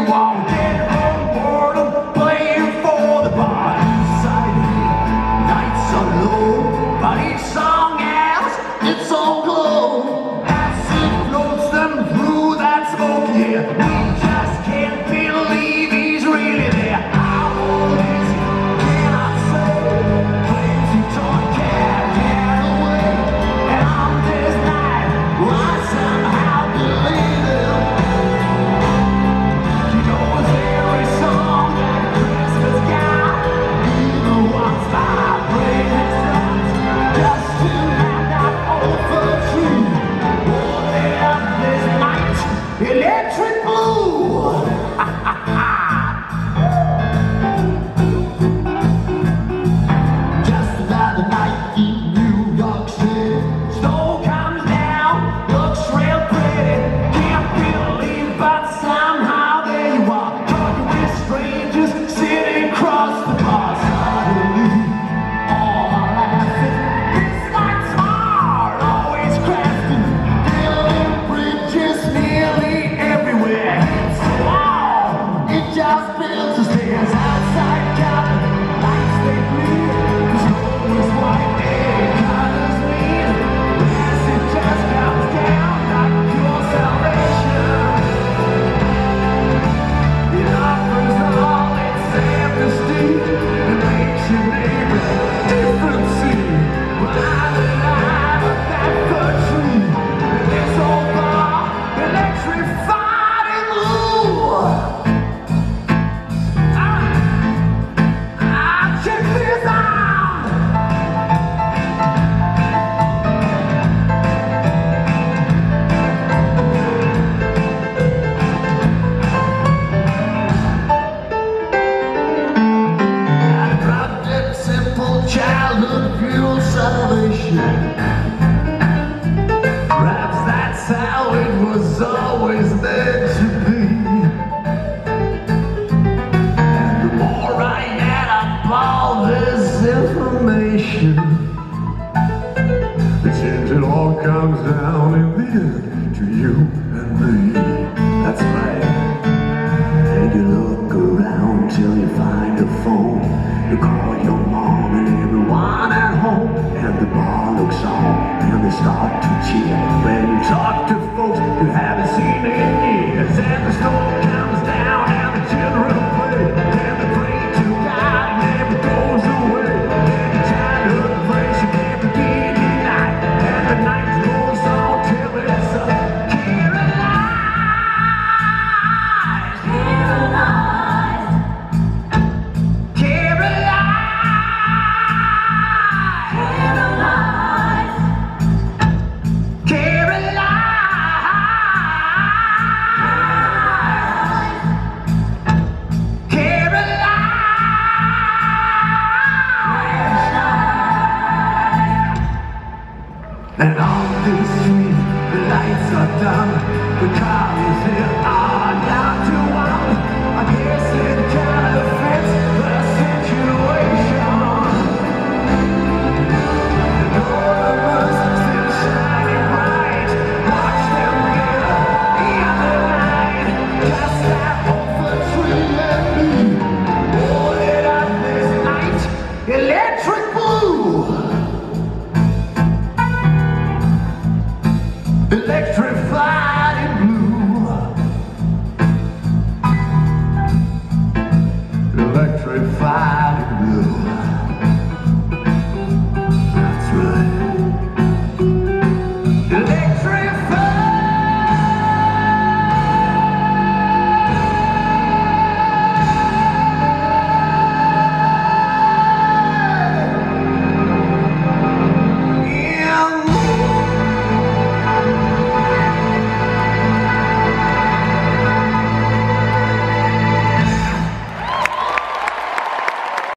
won't get on board, I'm playing for the bar. Inside nights are low, but each song has its own glow. As it floats them through that smoke, yeah, we just can't believe he's really there. How old is he? Cannot say. Claims he don't care, get away. And on this night, I somehow believe him. He knows every song that Christmas got, even ones by breaking songs. Just to have that over tree. Oh, there this night, electric blue. Just another night in New York City. Snow comes down, looks real pretty. Can't believe, but somehow there you are, talking with strangers, sitting across the bar. Suddenly, all are laughing. This night's hard, always crafting, building bridges nearly everywhere. So long, it just builds the stairs outside cabin. Lights they bleed, the snow is white, and colors mean. As it just comes down like pure salvation. It offers all its amnesty. It makes your neighbors different see. But I'm alive at that fir tree. And this old bar, electrified in blue. Check this out. And about that simple childhood fuel salvation. Perhaps that's how it was always meant to be. And the more I add up all this information, it seems it all comes down in the end to you and me. That's right. And you look around till you find a phone. You call your mom and everyone at home, and the bar looks on and they start to cheer. When you talk to folks you haven't seen in years, and the snow comes down and the children play, and they pray to God and never goes away. And your childhood place you can't forget tonight, and the night goes on till it's Caroline. Caroline. And on this street, the lights are done. The cars here are down to one. I guess it kind of fits the situation. The ornaments still shining bright. Watch them glitter in the night. Just that over tree and me. Hold it up this night, electric blue. Electrified in blue. Electrified.